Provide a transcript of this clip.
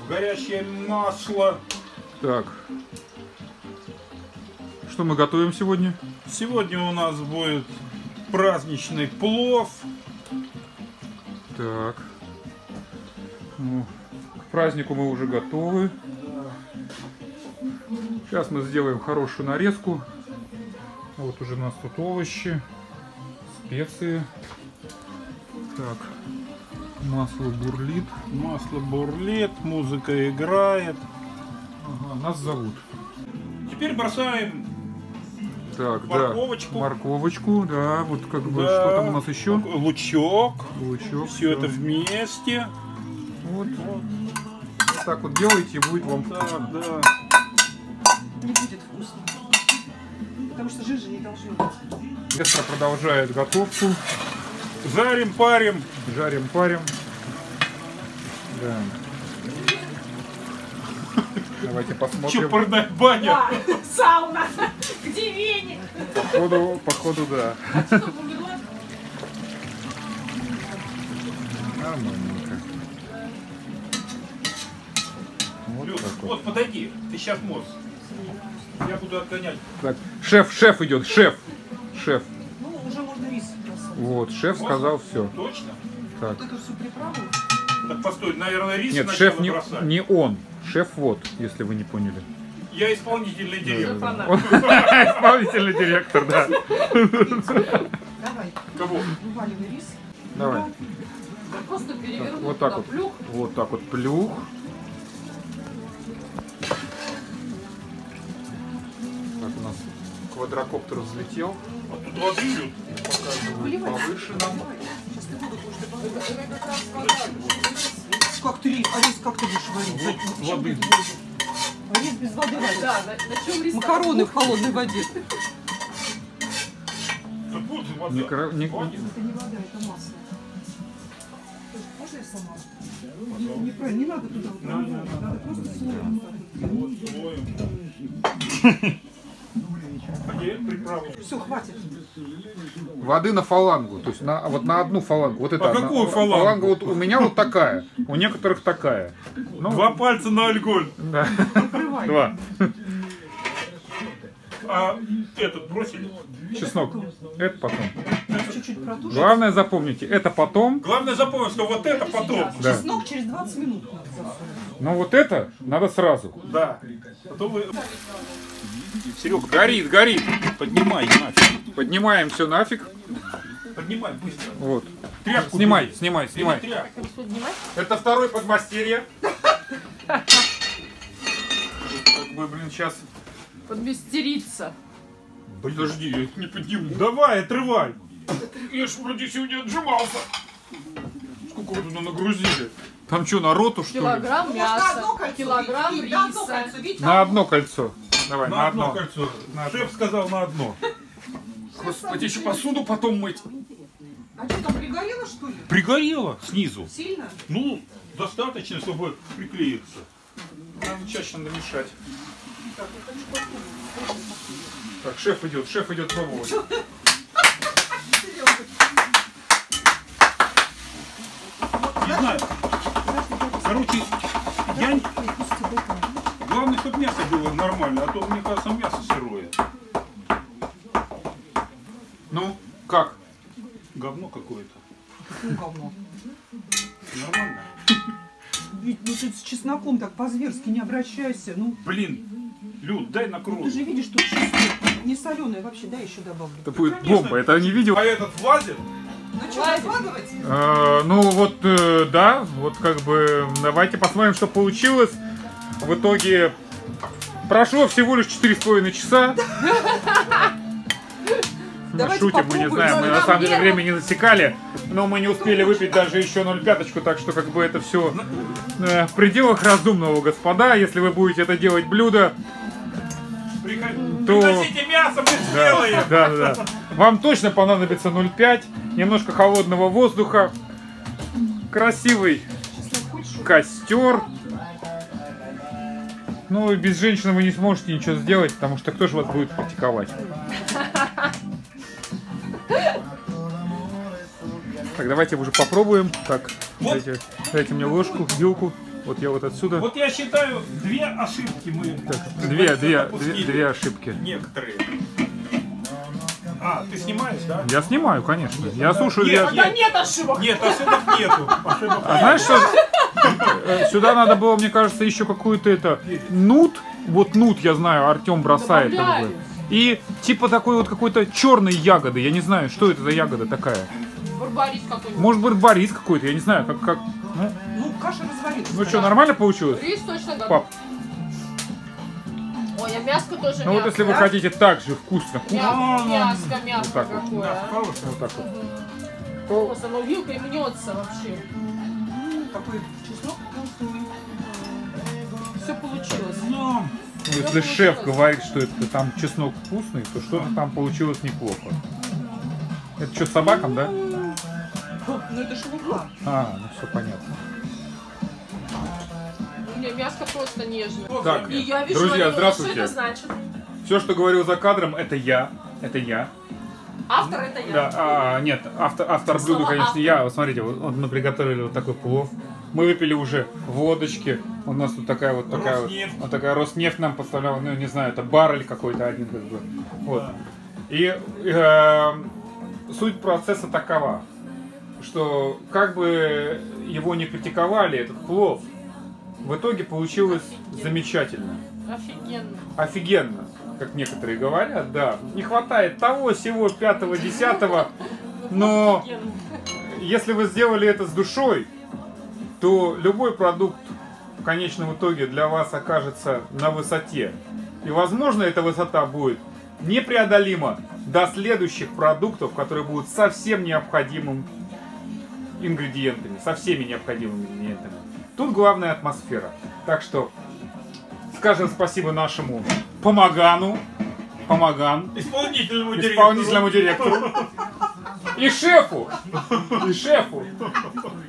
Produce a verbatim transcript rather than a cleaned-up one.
горячее масло. Так. Что мы готовим сегодня? Сегодня у нас будет праздничный плов. Так. Ну, к празднику мы уже готовы. Сейчас мы сделаем хорошую нарезку. Вот уже у нас тут овощи, специи. Так. Масло бурлит. Масло бурлит, музыка играет. Ага, нас зовут. Теперь бросаем Так, морковочку. Да, морковочку, да, вот как бы, Да. что там у нас еще? Лучок. Лучок. Все да. это вместе. Вот. Вот так вот делайте, и будет вам Так, вкусно. да. Не будет вкусно. Потому что жижи не должно быть. Эстра продолжает готовку. Жарим, парим. Жарим, парим. Да. Давайте посмотрим. Чопорная баня. Да, сауна. Где веник? Походу, походу, да. Нормальненько. Вот Люд, так вот. вот подойди, ты сейчас мозг. Я буду отгонять. Так, шеф, шеф идет, шеф, шеф. Ну, уже можно рис бросать. Вот, шеф сказал все. Точно? Так, Вот эту всю приправу. Так постой, наверное, рис нет, сначала шеф не, бросать. не он, шеф вот, если вы не поняли. Я исполнительный директор. Он исполнительный директор, да. Давай, Кого? вываливай рис. Давай. Просто перевернуть Вот так туда вот. плюх. Вот так вот плюх. Так, у нас квадрокоптер взлетел. Вот тут воды идет. Показываю повыше нам. Сейчас ты воду будешь добавлять. Как ты рис? А рис как ты будешь варить? Вот воды. А рис без воды варить. Да, на, на чем рис? Макароны в холодной воде. Да вот же вода. Не кра- не- Вода. Это не вода, это масло. Можно я сама? Не, неправильно, не надо туда вот пробовать, надо просто слоем. Вот слоем. А теперь приправу. Все, хватит. Воды на фалангу, то есть на, вот на одну фалангу. Вот это А одна- какую фалангу? Фаланга вот у меня вот такая, у некоторых такая. Ну, Два пальца на алькоголь. да. Накрывай. Два. А этот бросили? Чеснок. Это потом. Чуть-чуть протушить. Главное запомните, это потом. Главное запомнить, что вот это потом. Да. Чеснок через двадцать минут надо засунуть. Но вот это надо сразу. Да. А то вы... Серега, горит, горит. Поднимай нафиг. Поднимаем все нафиг. Поднимай быстро. Вот. Тряпку Снимай, бери. снимай, Бери снимай. тряпку. Это второй подмастерье. Как бы, блин, сейчас. Подмастериться. Подожди, я их не подниму. Давай, отрывай. Я ж вроде сегодня отжимался. Сколько вы туда нагрузили? Там что, на роту, что ли? Килограмм мяса, килограмм риса. На одно кольцо. Давай, На, на, одно, одно. кольцо. Шеф сказал на одно. Господи, еще посуду потом мыть. А что, там пригорело, что ли? Пригорело снизу. Сильно? Ну, достаточно, чтобы приклеиться. Надо чаще намешать. Так, шеф идет, шеф идет пробовать. Не знаю. Короче, я... Главное, чтобы мясо было нормально, а то, мне кажется, мясо сырое. Ну, как? Говно какое-то. Ну, говно. Нормально. Ведь ну ты с чесноком так по-зверски не обращайся. Ну, Блин, Люд, дай накрою. ты же видишь, тут чеснок. Не соленое вообще, дай еще добавлю. Это будет Конечно. бомба, это не видео. А этот влазит? Ну что, закладывать? Э, ну вот, э, да, вот как бы давайте посмотрим, что получилось. В итоге прошло всего лишь четыре с половиной часа. Мы Давайте шутим, мы не попробуем. знаем, мы Ну, на самом деле нам время не засекали, но мы не успели выпить даже еще ноль пяточку, так что как бы это все в пределах разумного, господа. Если вы будете это делать блюдо, Приходи- То- Приносите мясо, мы сделаем. да, да, да. Вам точно понадобится ноль пять, немножко холодного воздуха, красивый костер. Ну и без женщины вы не сможете ничего сделать, потому что кто же вас будет практиковать? Так, давайте уже попробуем. Так, Вот. дайте, дайте мне ложку, вилку. Вот я вот отсюда. Вот я считаю, две ошибки мы... Так, две, две, две, две ошибки. Некоторые. А, ты снимаешь, да? Я снимаю, конечно. Я слушаю. Нет, Я... Когда нет ошибок. Нет, ошибок нету. Ошибок А знаешь что? Э, Сюда надо было, мне кажется, еще какую-то это нут. Вот нут, я знаю, Артем бросает. Как Добавляли. бы. И типа такой вот какой-то черной ягоды. Я не знаю, что это за ягода такая. Барбарис какой-нибудь. Может быть, барис какой-то, я не знаю, как. как... Ну, Ну, каша разварилась. ну что, нормально получилось? Рис точно готов. Пап, Ой, а мяско тоже ну вот мяско. если вы хотите так же вкусно, вкусно, Мя- Мяско, мяско Вот так вот. какое. а. вот так вот. то Просто оно вилкой мнется вообще. Такой чеснок вкусный. Все получилось. Ну, ну, если шеф говорит, что это там чеснок вкусный, то что-то там получилось неплохо. Это что, с собакам, да? Ну, это шелуха. А, ну все понятно. Не, мяско просто нежное. Так, И я вижу, друзья, Алена, здравствуйте. что это значит? Все, что говорил за кадром, это я. Это я. Автор это я. Да, а, нет, автор, автор блюда, Слово конечно, автор. я. Вот смотрите, вот, вот мы приготовили вот такой плов. Мы выпили уже водочки. У нас тут такая вот такая вот, Роснефть. вот такая Роснефть нам поставляла, ну не знаю, это баррель какой-то один как бы. Вот. И э, суть процесса такова, что как бы его не критиковали, этот плов, в итоге получилось замечательно. Офигенно. Офигенно, как некоторые говорят, да. Не хватает того, сего, пятого, десятого, но Офигенно. если вы сделали это с душой, то любой продукт в конечном итоге для вас окажется на высоте. И, возможно, эта высота будет непреодолима до следующих продуктов, которые будут совсем необходимым ингредиентами, со всеми необходимыми ингредиентами. Тут главная атмосфера. Так что скажем спасибо нашему помогану, помоган, исполнительному директору. исполнительному директору и шефу, и шефу.